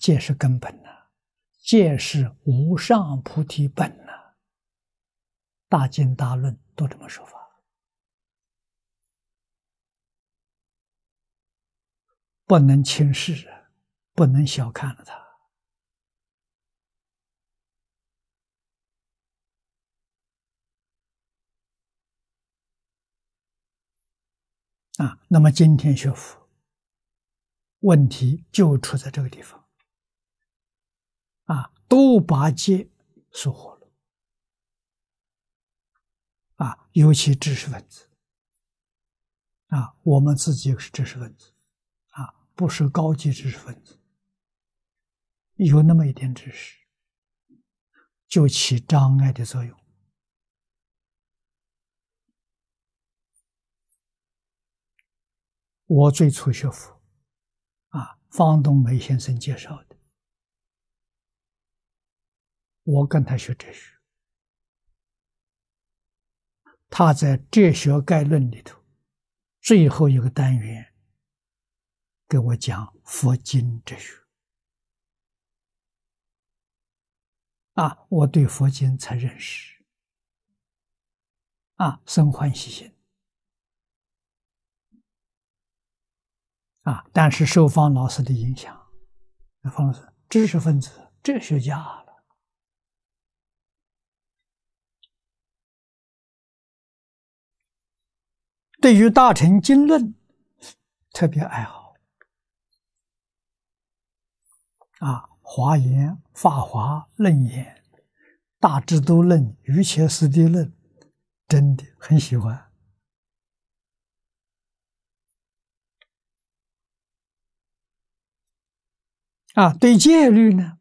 戒是根本呐，戒是无上菩提本呐。大经大论都这么说法，不能轻视啊，不能小看了它。那么今天学佛，问题就出在这个地方都把戒疏忽了尤其知识分子我们自己是知识分子不是高级知识分子，有那么一点知识，就起障碍的作用。我最初学佛方东梅先生介绍的，我跟他学哲学，他在《哲学概论》里头最后一个单元给我讲佛经哲学我对佛经才认识生欢喜心但是受方老师的影响，方老师知识分子、哲学家了，对于大乘经论特别爱好华严、法华、楞严、大智度论、瑜伽师地论，真的很喜欢对戒律呢，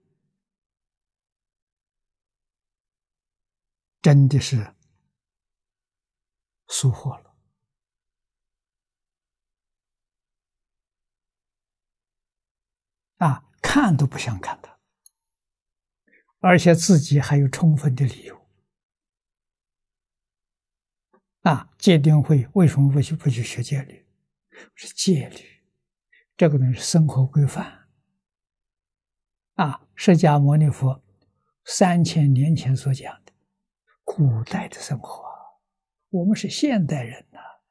真的是疏忽了看都不想看它，而且自己还有充分的理由戒定慧为什么不去学戒律？是戒律，这个呢是生活规范释迦牟尼佛3000年前所讲的古代的生活我们是现代人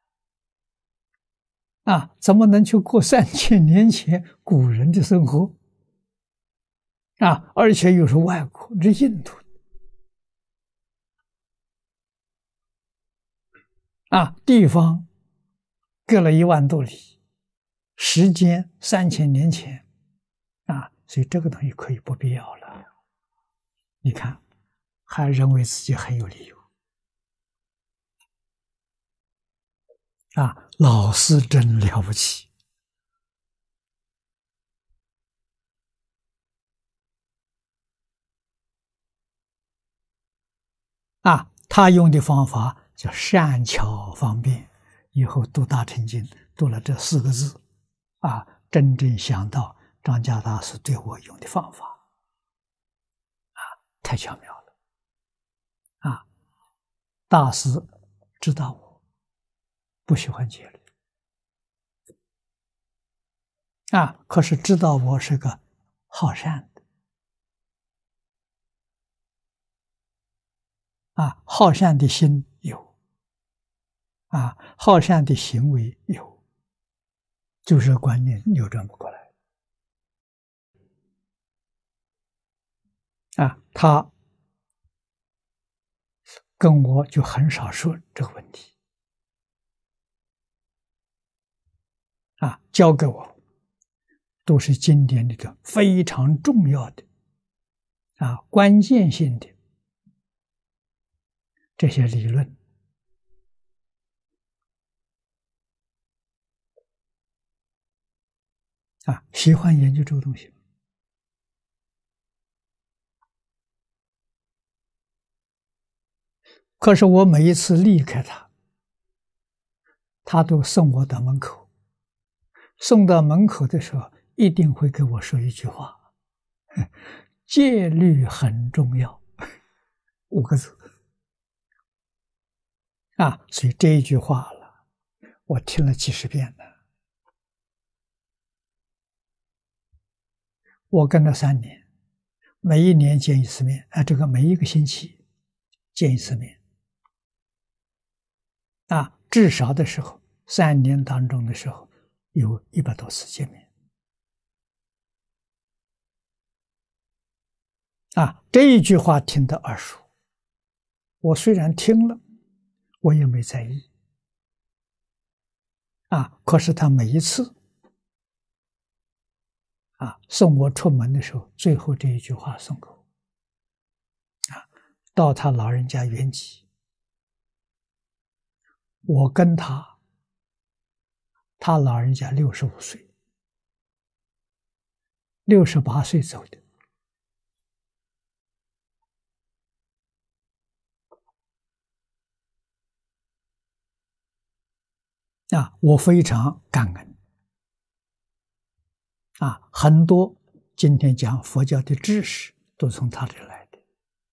怎么能去过3000年前古人的生活而且又是外国，是印度地方隔了1万多里，时间3000年前所以这个东西可以不必要了。你看，还认为自己很有理由老师真了不起他用的方法叫善巧方便，以后读大乘经读了这4个字真正想到张家大师对我用的方法太巧妙了大师知道我不喜欢戒律可是知道我是个好善的好善的心有好善的行为有，就是观念扭转不过来他跟我就很少说这个问题教给我都是经典里头非常重要的关键性的这些理论喜欢研究这个东西可是我每一次离开他，他都送我到门口，送到门口的时候一定会给我说一句话戒律很重要5个字所以这一句话了我听了几10遍了， 我跟了3年，每一年见一次面，这个每一个星期见一次面，至少的时候3年当中的时候有100多次见面。这一句话听得耳熟，我虽然听了，我也没在意。可是他每一次送我出门的时候，最后这一句话送给我。到他老人家圆寂，我跟他老人家65岁，68岁走的。我非常感恩。很多今天讲佛教的知识都从他这里来的。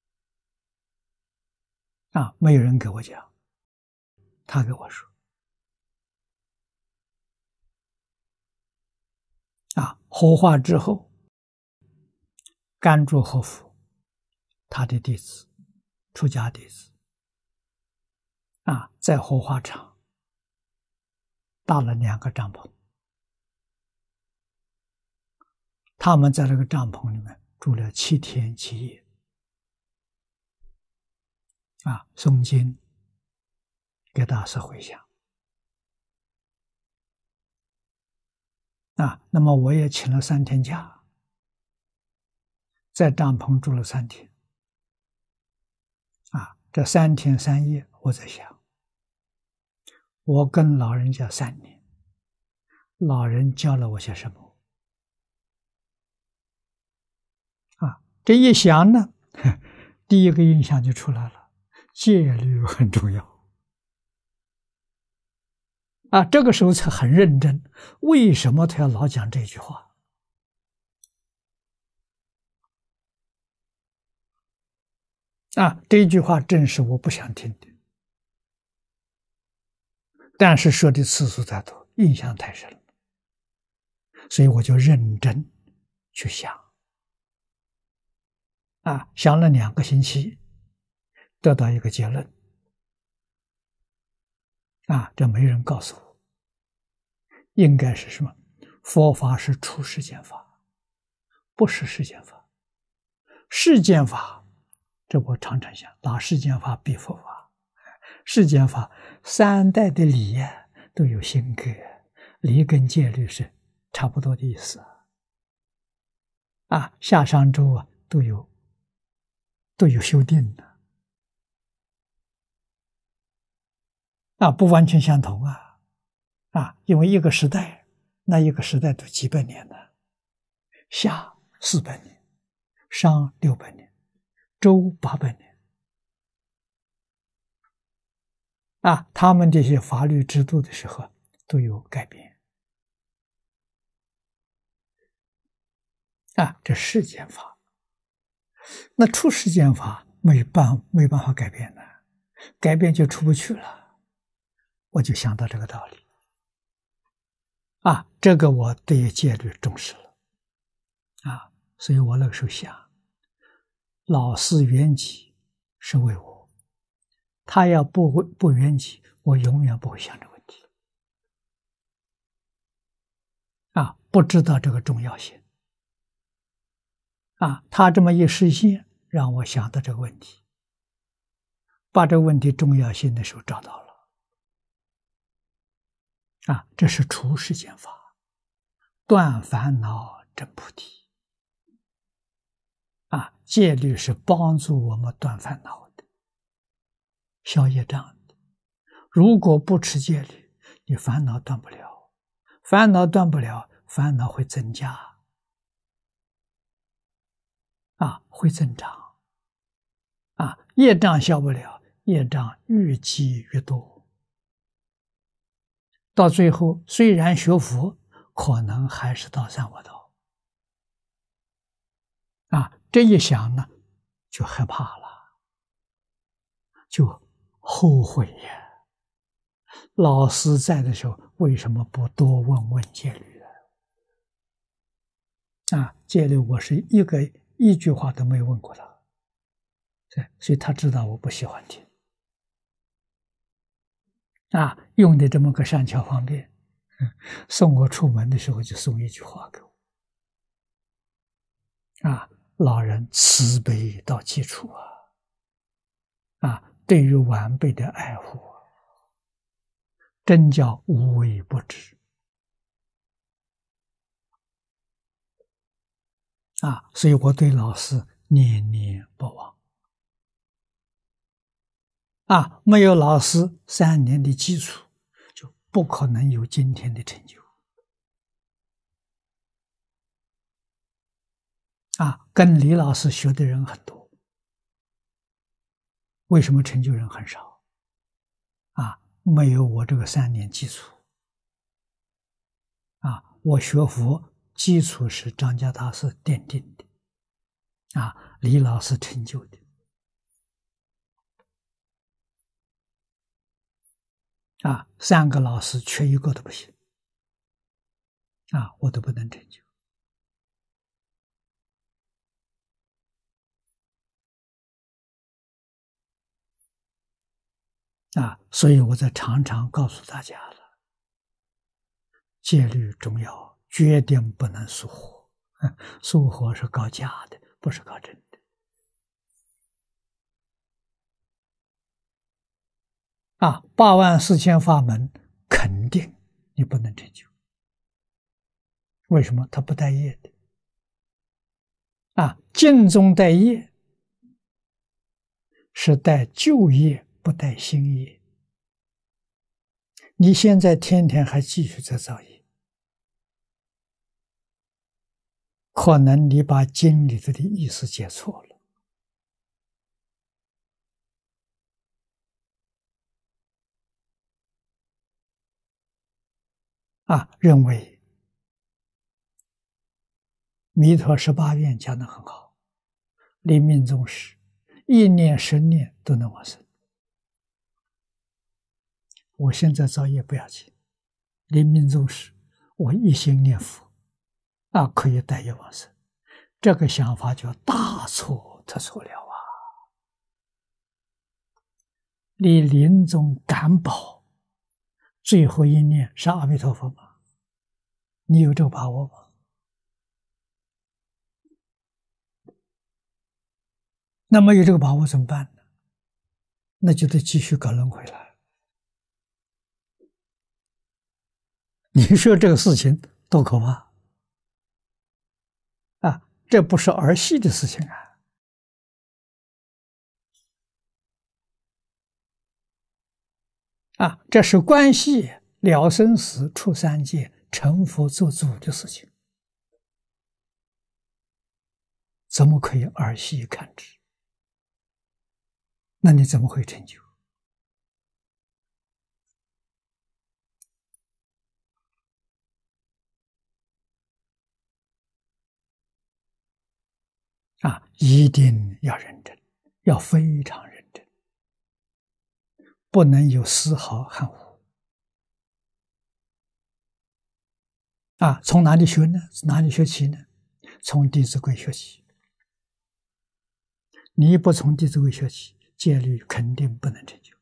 没有人给我讲，他给我说。火化之后，甘珠和夫他的弟子，出家弟子，在火化场搭了2个帐篷，他们在那个帐篷里面住了7天7夜，诵经，给大师回向。那么我也请了3天假，在帐篷住了3天。这3天3夜，我在想，我跟老人家3年，老人教了我些什么？这一想呢，第一个印象就出来了，戒律很重要。这个时候才很认真，为什么他要老讲这句话？这句话正是我不想听的，但是说的次数太多，印象太深了，所以我就认真去想。想了2个星期，得到一个结论。这没人告诉我，应该是什么？佛法是出世间法，不是世间法。世间法，这我常常想，拿世间法比佛法。世间法3代的理都有性格，理跟戒律是差不多的意思。下商周都有修订的。不完全相同因为一个时代，那一个时代都几百年了，夏400年，商600年，周800年。他们这些法律制度的时候都有改变。这世间法，那出世间法没办法改变的，改变就出不去了。我就想到这个道理。这个我对戒律重视了。所以我那个时候想，老师圆寂是为我，他要不圆寂，我永远不会想这个问题。不知道这个重要性。他这么一实现，让我想到这个问题，把这个问题重要性的时候找到了。这是出世间法，断烦恼证菩提。戒律是帮助我们断烦恼的，消业障的。如果不持戒律，你烦恼断不了，烦恼断不了，烦恼会增加，会增长。业障消不了，业障越积越多。到最后，虽然学佛，可能还是到三恶道。这一想呢，就害怕了，就后悔呀。老师在的时候，为什么不多问问戒律戒律我是一句话都没问过他，所以他知道我不喜欢听。用的这么个善巧方便，送我出门的时候就送一句话给我。老人慈悲到极处对于晚辈的爱护，真叫无微不至。所以我对老师念念不忘。没有老师3年的基础，就不可能有今天的成就。跟李老师学的人很多，为什么成就人很少？没有我这个3年基础。我学佛基础是张家大师奠定的，李老师成就的。3个老师缺一个都不行，我都不能成就。所以我在常常告诉大家了，戒律重要，决定不能疏忽。疏忽是搞假的，不是搞真的。84000法门，肯定你不能成就。为什么？它不带业的。净宗带业，是带旧业，不带新业。你现在天天还继续在造业，可能你把经里头的意思解错了。认为弥陀18愿讲得很好，临命终时1念10念都能往生。我现在造业不要紧，临命终时我一心念佛，可以带业往生。这个想法就大错特错了你临终敢保最后1念是阿弥陀佛吗？你有这个把握吗？那么有这个把握怎么办呢？那就得继续搞轮回了。你说这个事情多可怕这不是儿戏的事情这是关系了生死、出三界、成佛做主的事情，怎么可以儿戏看之？那你怎么会成就？一定要认真，要非常认真，不能有丝毫含糊。从哪里学呢？哪里学起呢？从《弟子规》学起。你不从《弟子规》学起，戒律肯定不能成就。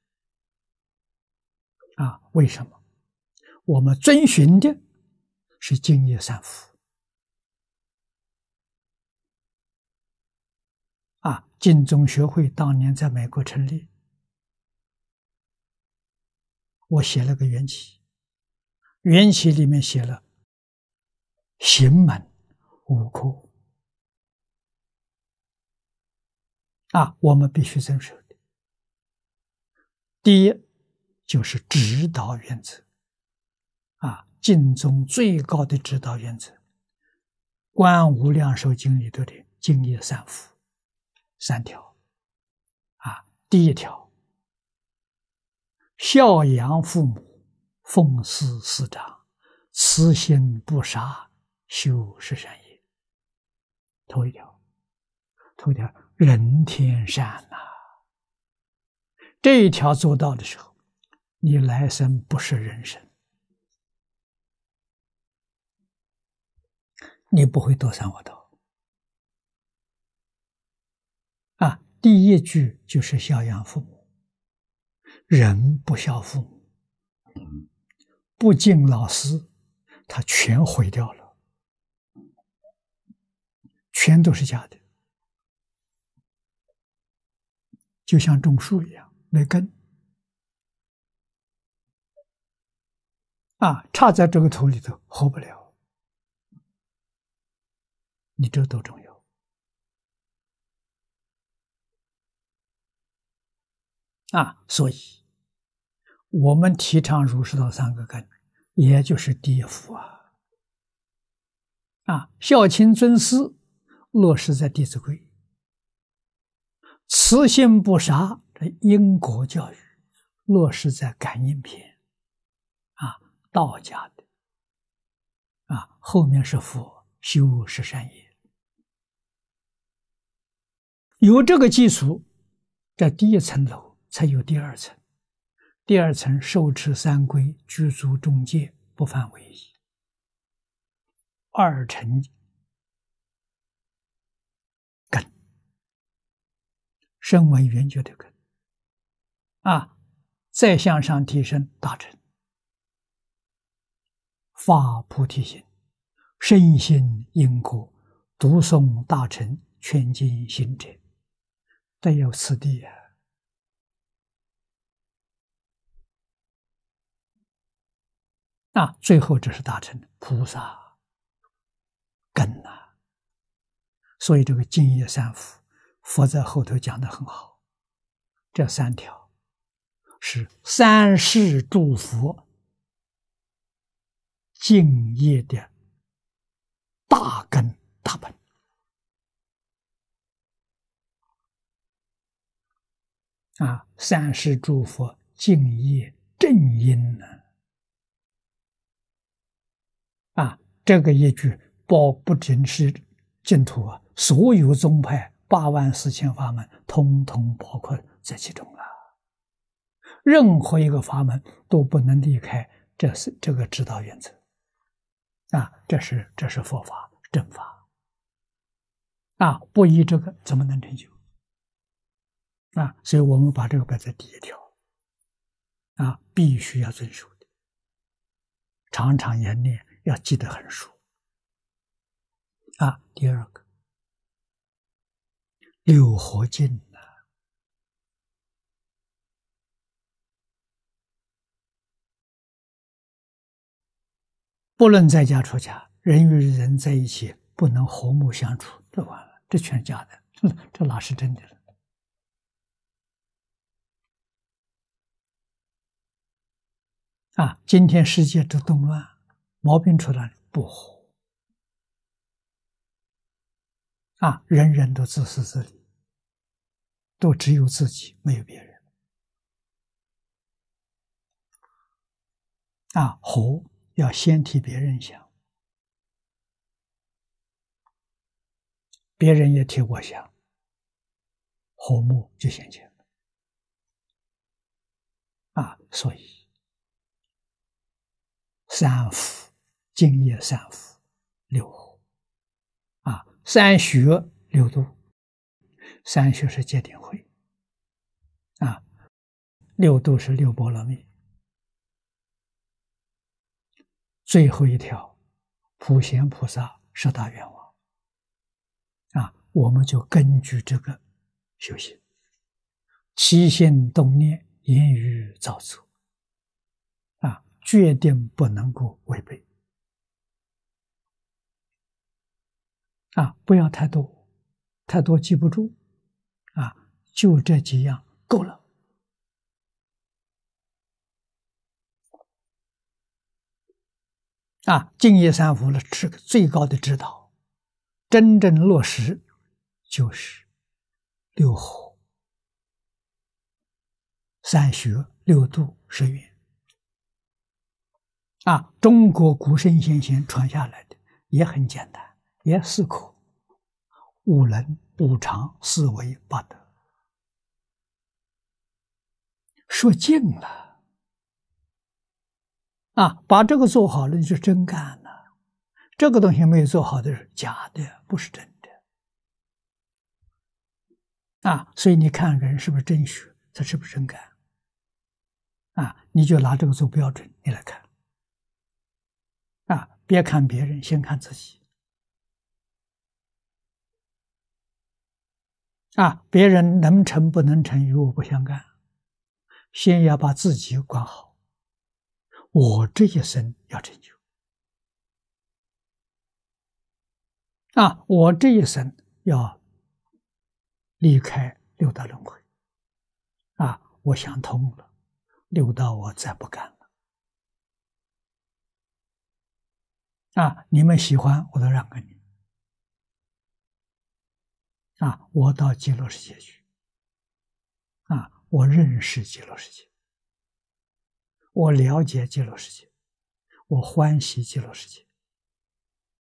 为什么？我们遵循的是净业三福。净宗学会当年在美国成立，我写了个缘起，缘起里面写了行门5科我们必须遵守的。第一就是指导原则净宗最高的指导原则，观无量寿经里头的净业三福3条第一条，孝养父母，奉事师长，慈心不杀，修十善业。头一条人天善这一条做到的时候，你来生不是人生。 你不会堕三恶道。第一句就是孝养父母，人不孝父母，不敬老师，他全毁掉了，全都是假的，就像种树一样，没根。插在这个土里头活不了，你这多重要所以我们提倡儒释道三个根，也就是第一福孝亲尊师落实在《弟子规》，慈心不杀的因果教育落实在《感应篇》道家的后面是佛修十善业，有这个基础，这第一层楼才有第二层。第二层受持三规，具足众戒，不犯违仪，二乘根，声闻缘觉的根再向上提升大乘，发菩提心，深信因果，读诵大乘劝进行者，得有此地最后这是大乘菩萨根所以这个净业三福，佛在后头讲得很好，这三条是三世诸佛净业的大根大本三世诸佛净业正因这个一句不仅是净土所有宗派84000法门通通包括在其中任何一个法门都不能离开这个指导原则这是佛法正法不依这个怎么能成就所以我们把这个摆在第一条必须要遵守的，常常演练，要记得很熟第二个六合敬不论在家出家，人与人在一起不能和睦相处，这完了，这全是假的，这哪是真的了今天世界这动乱，毛病出来了，不和人人都自私自利，都只有自己，没有别人和要先替别人想，别人也替我想，和睦就显现了所以三福，净业三福，六和三学六度，三学是戒定慧六度是六波罗蜜，最后一条普贤菩萨十大愿望我们就根据这个修行，起心动念，言语造作决定不能够违背不要太多，太多记不住就这几样够了净业三福是个最高的指导，真正落实就是六和、三学、六度、十愿中国古圣先贤传下来的也很简单，也4口：五伦、五常、四维、八德。说尽了把这个做好了，你就真干了， 这个东西没有做好的是假的，不是真的啊。所以你看人是不是真学，他是不是真干啊？你就拿这个做标准，你来看啊，别看别人，先看自己啊。别人能成不能成与我不相干，先要把自己管好，我这一生要成就啊，我这一生要离开六道轮回啊，我想通了，六道我再不干了啊！你们喜欢我都让给你啊！我到极乐世界去啊！我认识极乐世界，我了解极乐世界，我欢喜极乐世界